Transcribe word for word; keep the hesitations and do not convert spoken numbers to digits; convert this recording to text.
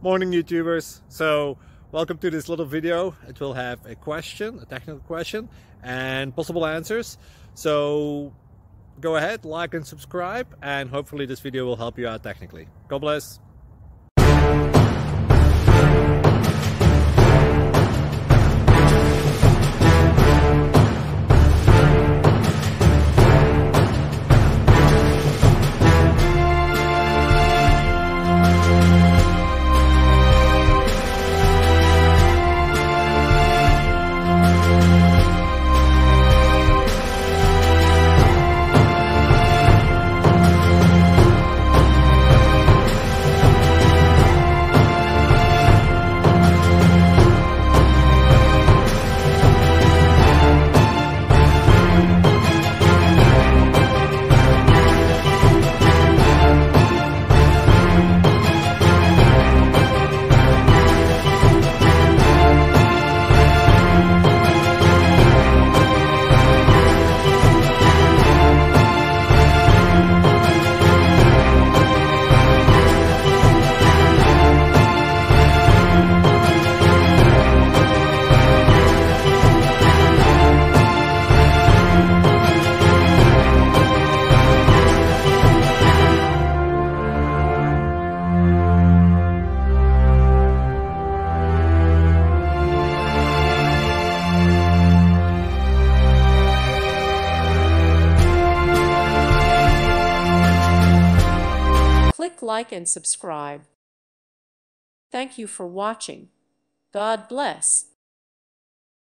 Morning YouTubers. So welcome to this little video. It will have a question, a technical question, and possible answers. So go ahead, like and subscribe, and hopefully this video will help you out technically. God bless. Click like and subscribe. Thank you for watching. God bless.